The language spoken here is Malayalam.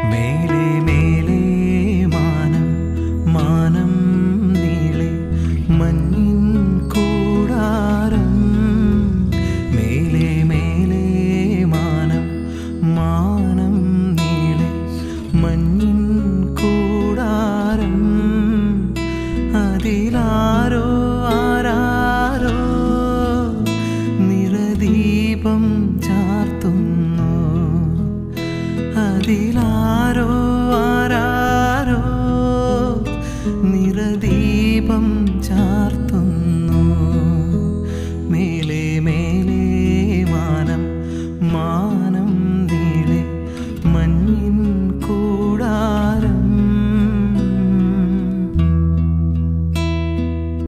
മേലെ മേലെ മാനം മാനം നീളെ മഞ്ഞിൻ കൂടാരം മേലെ മേലെ മാനം മാനം നീളെ മഞ്ഞിൻ കൂടാരം അതിലാരോ ആരാരോ നിറദീപം